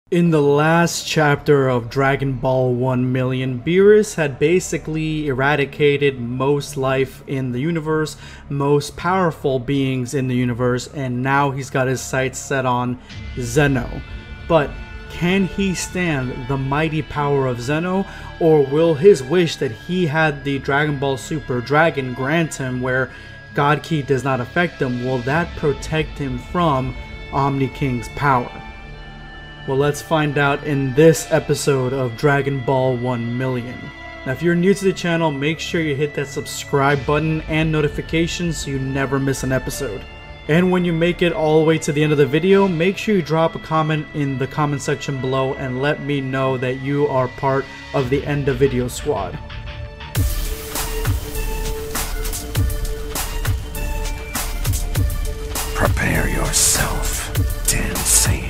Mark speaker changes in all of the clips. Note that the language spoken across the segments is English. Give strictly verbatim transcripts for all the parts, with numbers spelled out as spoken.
Speaker 1: In the last chapter of Dragon Ball one million, Beerus had basically eradicated most life in the universe, most powerful beings in the universe, and now he's got his sights set on Zeno. But can he stand the mighty power of Zeno, or will his wish that he had the Dragon Ball Super Dragon grant him where God Ki does not affect him, will that protect him from Omni King's power? Well, let's find out in this episode of Dragon Ball one million. Now, if you're new to the channel, make sure you hit that subscribe button and notifications so you never miss an episode. And when you make it all the way to the end of the video, make sure you drop a comment in the comment section below and let me know that you are part of the End of Video squad.
Speaker 2: Prepare yourself, Dan Saiyan.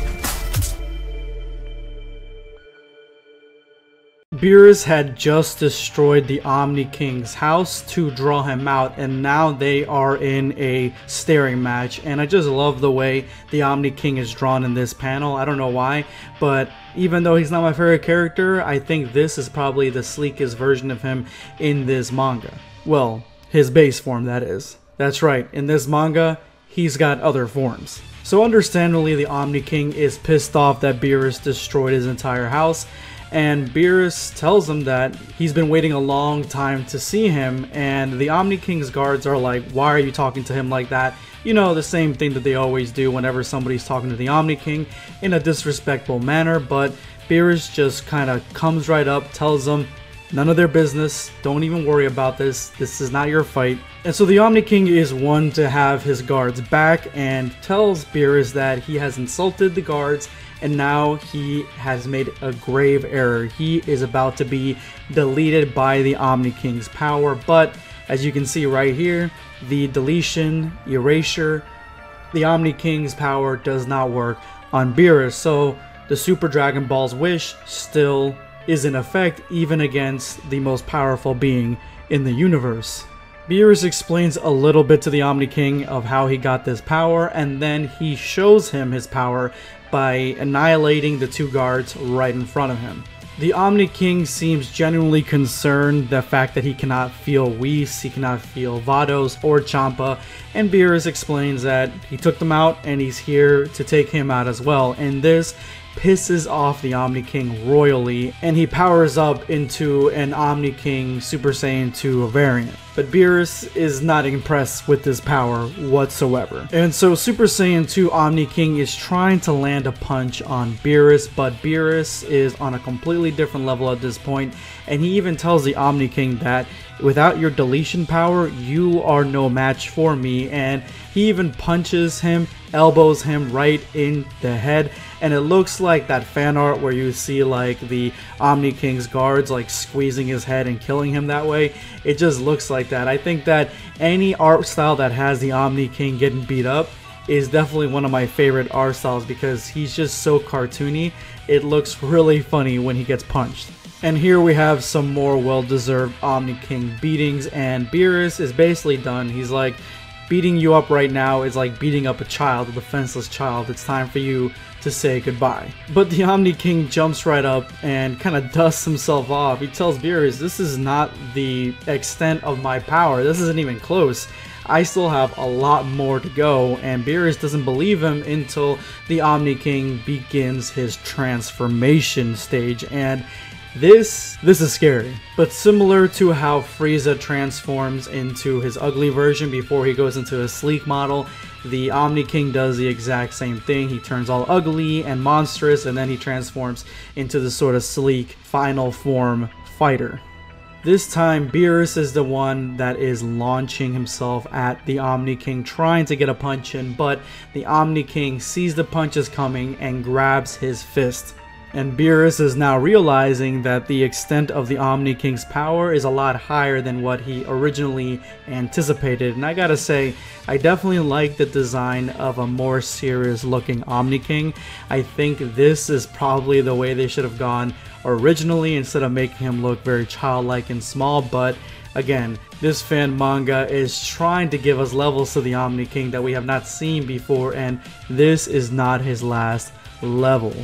Speaker 1: Beerus had just destroyed the Omni King's house to draw him out, and now they are in a staring match, and I just love the way the Omni King is drawn in this panel. I don't know why, but even though he's not my favorite character, I think this is probably the sleekest version of him in this manga. Well, his base form, that is. That's right, in this manga, he's got other forms. So understandably, the Omni King is pissed off that Beerus destroyed his entire house, and Beerus tells him that he's been waiting a long time to see him, and the Omni King's guards are like, why are you talking to him like that? You know, the same thing that they always do whenever somebody's talking to the Omni King in a disrespectful manner, but Beerus just kind of comes right up, tells them none of their business, don't even worry about this, this is not your fight. And so the Omni King is one to have his guards back and tells Beerus that he has insulted the guards and now he has made a grave error. He is about to be deleted by the Omni King's power, but as you can see right here, the deletion, erasure, the Omni King's power does not work on Beerus, so the Super Dragon Ball's wish still is in effect even against the most powerful being in the universe. Beerus explains a little bit to the Omni King of how he got this power, and then he shows him his power by annihilating the two guards right in front of him. The Omni King seems genuinely concerned the fact that he cannot feel Whis, he cannot feel Vados or Champa, and Beerus explains that he took them out and he's here to take him out as well, and this pisses off the Omni King royally, and he powers up into an Omni King Super Saiyan two variant. But Beerus is not impressed with this power whatsoever. And so Super Saiyan two Omni King is trying to land a punch on Beerus, but Beerus is on a completely different level at this point, and he even tells the Omni King that without your deletion power, you are no match for me, and he even punches him, elbows him right in the head, and it looks like that fan art where you see like the Omni King's guards like squeezing his head and killing him that way. It just looks like that. I think that any art style that has the Omni King getting beat up is definitely one of my favorite art styles because he's just so cartoony. It looks really funny when he gets punched. And here we have some more well-deserved Omni King beatings, and Beerus is basically done. He's like, beating you up right now is like beating up a child, a defenseless child. It's time for you to say goodbye. But the Omni King jumps right up and kind of dusts himself off. He tells Beerus, this is not the extent of my power. This isn't even close. I still have a lot more to go, and Beerus doesn't believe him until the Omni King begins his transformation stage, and This, this is scary, but similar to how Frieza transforms into his ugly version before he goes into a sleek model, the Omni King does the exact same thing. He turns all ugly and monstrous, and then he transforms into the sort of sleek final form fighter. This time, Beerus is the one that is launching himself at the Omni King, trying to get a punch in, but the Omni King sees the punches coming and grabs his fist. And Beerus is now realizing that the extent of the Omni King's power is a lot higher than what he originally anticipated. And I gotta say, I definitely like the design of a more serious looking Omni King. I think this is probably the way they should have gone originally instead of making him look very childlike and small. But again, this fan manga is trying to give us levels to the Omni King that we have not seen before, and this is not his last level.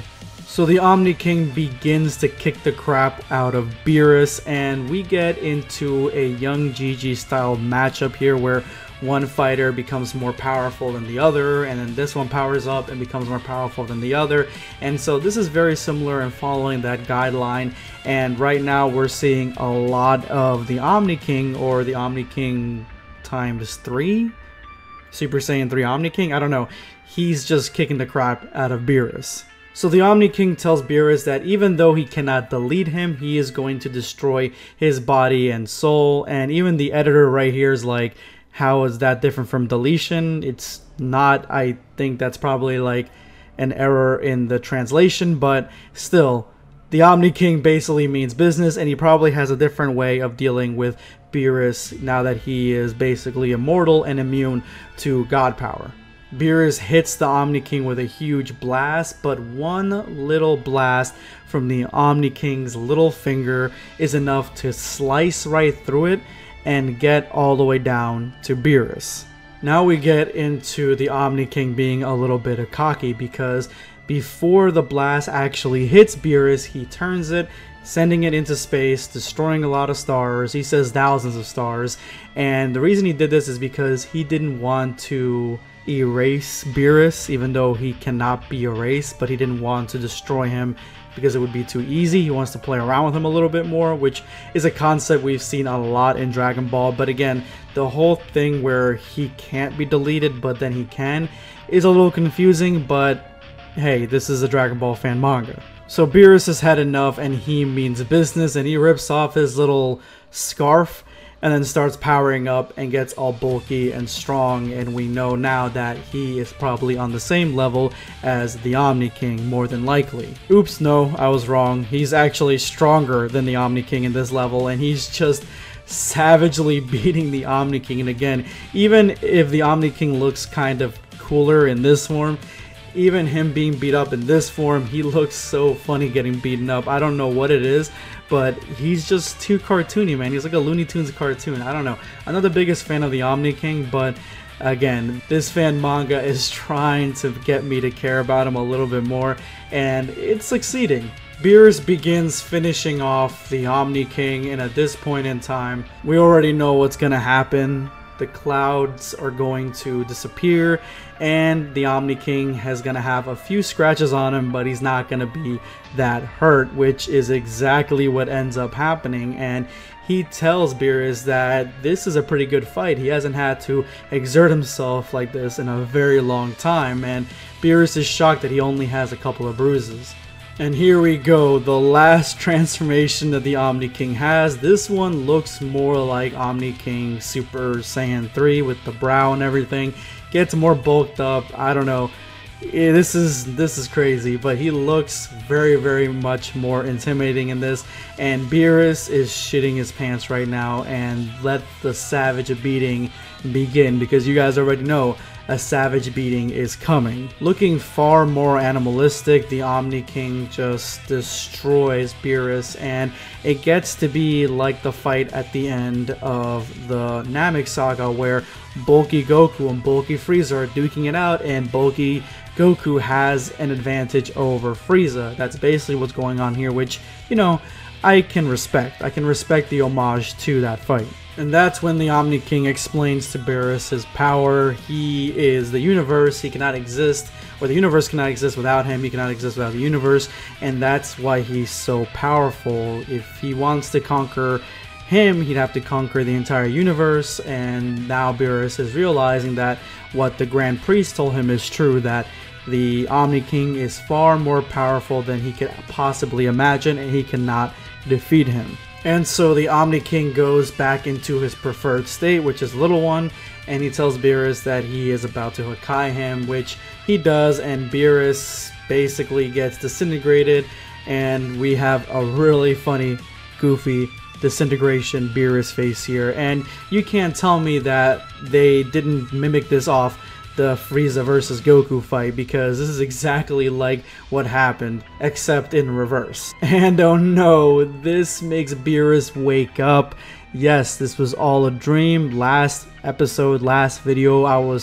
Speaker 1: So the Omni King begins to kick the crap out of Beerus, and we get into a Young Gigi style matchup here where one fighter becomes more powerful than the other, and then this one powers up and becomes more powerful than the other. And so this is very similar in following that guideline, and right now we're seeing a lot of the Omni King, or the Omni King times three? Super Saiyan three Omni King? I don't know. He's just kicking the crap out of Beerus. So the Omni King tells Beerus that even though he cannot delete him, he is going to destroy his body and soul. And even the editor right here is like, how is that different from deletion? It's not. I think that's probably like an error in the translation, but still, the Omni King basically means business, and he probably has a different way of dealing with Beerus now that he is basically immortal and immune to god power. Beerus hits the Omni King with a huge blast, but one little blast from the Omni King's little finger is enough to slice right through it and get all the way down to Beerus. Now we get into the Omni King being a little bit cocky, because before the blast actually hits Beerus, he turns it, sending it into space, destroying a lot of stars. He says thousands of stars, and the reason he did this is because he didn't want to erase Beerus, even though he cannot be erased, but he didn't want to destroy him because it would be too easy. He wants to play around with him a little bit more, which is a concept we've seen a lot in Dragon Ball. But again, the whole thing where he can't be deleted but then he can is a little confusing, but hey, this is a Dragon Ball fan manga. So Beerus has had enough, and he means business, and he rips off his little scarf and then starts powering up and gets all bulky and strong, and we know now that he is probably on the same level as the Omni King, more than likely. Oops, no, I was wrong. He's actually stronger than the Omni King in this level, and he's just savagely beating the Omni King. And again, even if the Omni King looks kind of cooler in this form, even him being beat up in this form, he looks so funny getting beaten up. I don't know what it is, but he's just too cartoony, man. He's like a Looney Tunes cartoon. I don't know. I'm not the biggest fan of the Omni King, but again, this fan manga is trying to get me to care about him a little bit more, and it's succeeding. Beerus begins finishing off the Omni King, and at this point in time, we already know what's gonna happen. The clouds are going to disappear, and the Omni King is going to have a few scratches on him, but he's not going to be that hurt, which is exactly what ends up happening. And he tells Beerus that this is a pretty good fight. He hasn't had to exert himself like this in a very long time, and Beerus is shocked that he only has a couple of bruises. And here we go, the last transformation that the Omni King has. This one looks more like Omni King Super Saiyan three with the brow and everything. Gets more bulked up. I don't know. Yeah, this is this is crazy, but he looks very, very much more intimidating in this. And Beerus is shitting his pants right now, and let the savage beating begin, because you guys already know a savage beating is coming. Looking far more animalistic, the Omni King just destroys Beerus, and it gets to be like the fight at the end of the Namek Saga, where bulky Goku and bulky Frieza are duking it out, and bulky Goku has an advantage over Frieza. That's basically what's going on here, which, you know, I can respect. I can respect the homage to that fight. And that's when the Omni King explains to Beerus his power. He is the universe. He cannot exist, or the universe cannot exist without him. He cannot exist without the universe, and that's why he's so powerful. If he wants to conquer him, he'd have to conquer the entire universe. And now Beerus is realizing that what the Grand Priest told him is true, that the Omni King is far more powerful than he could possibly imagine, and he cannot defeat him. And so the Omni King goes back into his preferred state, which is Little One, and he tells Beerus that he is about to Hakai him, which he does, and Beerus basically gets disintegrated, and we have a really funny, goofy disintegration Beerus face here. And you can't tell me that they didn't mimic this off the Frieza versus Goku fight, because this is exactly like what happened, except in reverse. And oh no, this makes Beerus wake up. Yes, this was all a dream. Last episode, last video, I was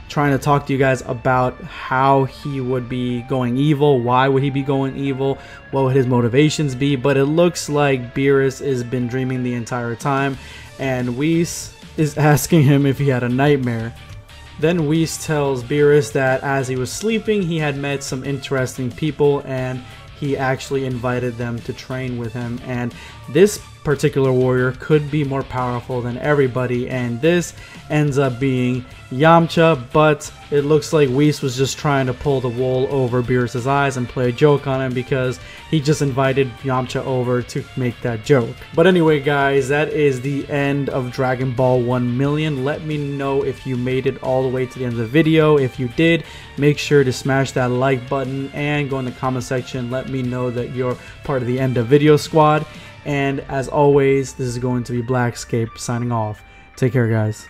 Speaker 1: trying to talk to you guys about how he would be going evil, why would he be going evil, what would his motivations be. But it looks like Beerus has been dreaming the entire time, and Whis is asking him if he had a nightmare. Then Whis tells Beerus that as he was sleeping, he had met some interesting people and he actually invited them to train with him, and this particular warrior could be more powerful than everybody, and this ends up being Yamcha. But it looks like Whis was just trying to pull the wool over Beerus's eyes and play a joke on him, because he just invited Yamcha over to make that joke. But anyway guys, that is the end of Dragon Ball one million. Let me know if you made it all the way to the end of the video. If you did, make sure to smash that like button and go in the comment section. Let me know that you're part of the End of Video squad. And as always, this is going to be Blackscape signing off. Take care, guys.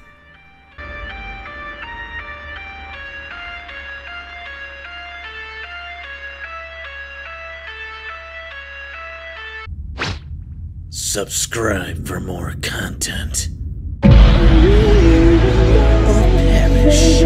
Speaker 2: Subscribe for more content. Or perish.